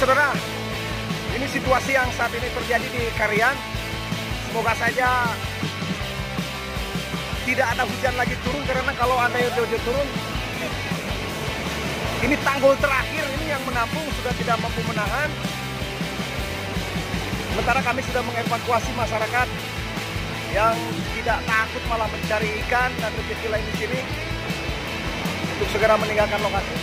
saudara, ini situasi yang saat ini terjadi di Karian. Semoga saja tidak ada hujan lagi turun, karena kalau ada hujan turun, ini tanggul terakhir ini yang menampung sudah tidak mampu menahan. Sementara kami sudah mengevakuasi masyarakat yang tidak takut malah mencari ikan dan rezeki lain di sini untuk segera meninggalkan lokasi.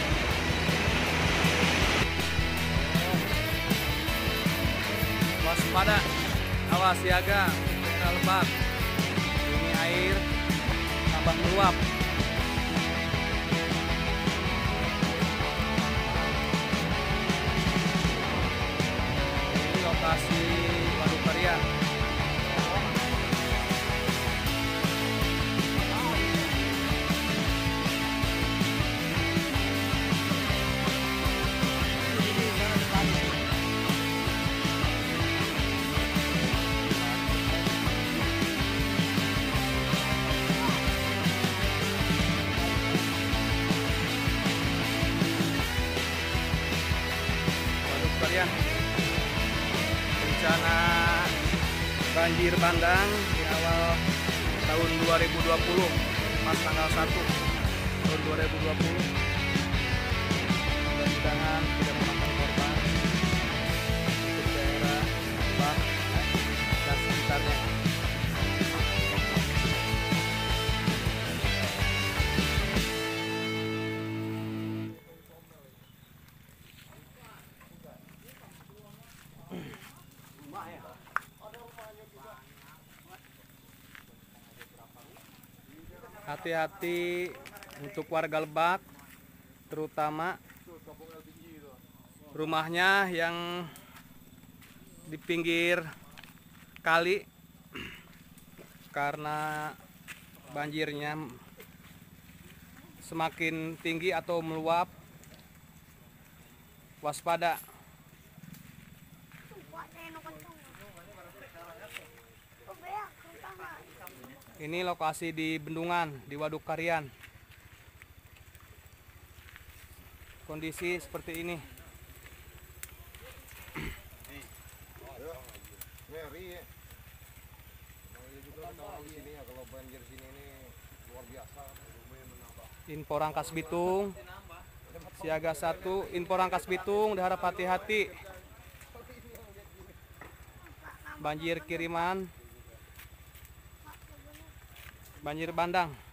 Waspada, awas siaga, daerah Lebak. Ini air tambah meluap. Ini lokasi Waduk Karian. Kalian bencana banjir bandang di awal tahun 2020, pas tanggal 1 tahun 2020. Mudah-mudahan tidak memakan korban untuk daerah Lebak dan sekitarnya. Hati-hati untuk warga Lebak, terutama rumahnya yang di pinggir kali, karena banjirnya semakin tinggi atau meluap. Waspada. Ini lokasi di Bendungan, di Waduk Karian. Kondisi seperti ini. Info Rangkas Bitung, siaga 1. Info Rangkas Bitung, diharap hati-hati. Banjir kiriman, banjir bandang.